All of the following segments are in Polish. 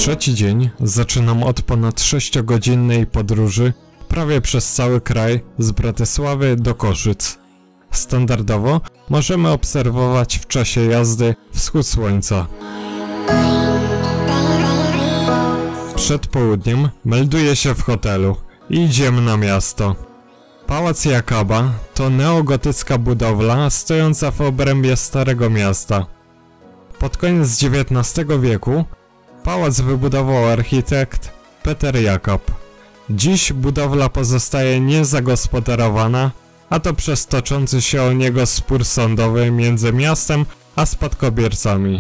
Trzeci dzień zaczynam od ponad 6-godzinnej podróży prawie przez cały kraj z Bratysławy do Koszyc. Standardowo możemy obserwować w czasie jazdy wschód słońca. Przed południem melduję się w hotelu i idziemy na miasto. Pałac Jakaba to neogotycka budowla stojąca w obrębie Starego Miasta. Pod koniec XIX wieku pałac wybudował architekt Peter Jakab. Dziś budowla pozostaje niezagospodarowana, a to przez toczący się o niego spór sądowy między miastem a spadkobiercami.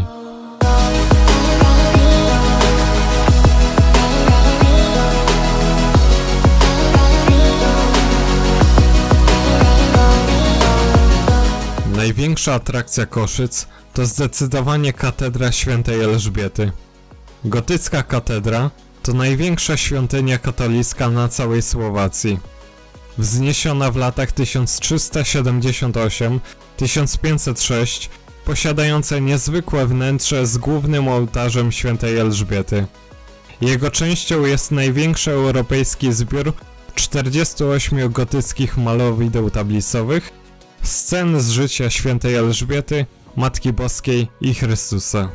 Największa atrakcja Koszyc to zdecydowanie katedra Świętej Elżbiety. Gotycka katedra to największa świątynia katolicka na całej Słowacji. Wzniesiona w latach 1378-1506, posiadająca niezwykłe wnętrze z głównym ołtarzem Świętej Elżbiety. Jego częścią jest największy europejski zbiór 48 gotyckich malowideł tablicowych, scen z życia Świętej Elżbiety, Matki Boskiej i Chrystusa.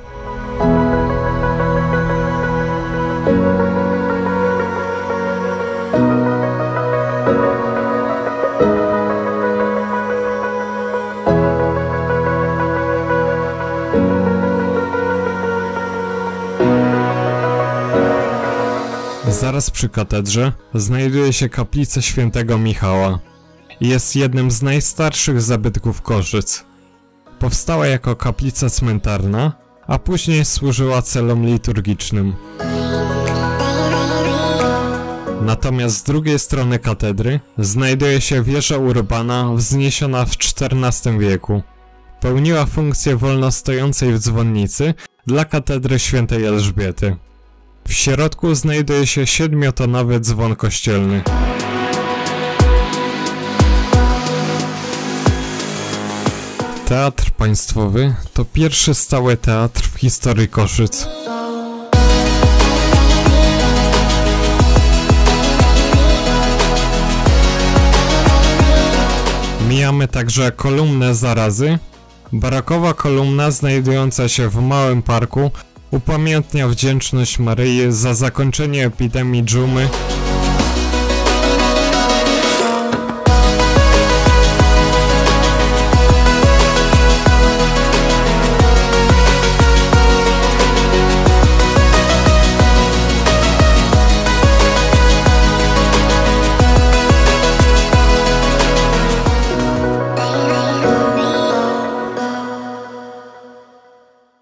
Zaraz przy katedrze znajduje się kaplica Świętego Michała. Jest jednym z najstarszych zabytków Koszyc. Powstała jako kaplica cmentarna, a później służyła celom liturgicznym. Natomiast z drugiej strony katedry znajduje się wieża urbana wzniesiona w XIV wieku. Pełniła funkcję wolnostojącej dzwonnicy dla katedry Świętej Elżbiety. W środku znajduje się 7-tonowy dzwon kościelny. Teatr Państwowy to pierwszy stały teatr w historii Koszyc. Mijamy także kolumnę Zarazy. Barokowa kolumna znajdująca się w małym parku upamiętnia wdzięczność Maryi za zakończenie epidemii dżumy